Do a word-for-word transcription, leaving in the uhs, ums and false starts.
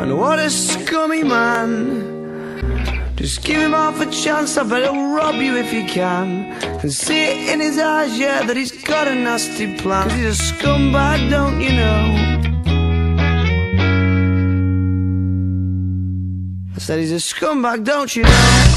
And what a scummy man. Just give him half a chance, I bet he'll rob you if he can. And see it in his eyes, yeah, that he's got a nasty plan. 'Cause he's a scumbag, don't you know? I said he's a scumbag, don't you know?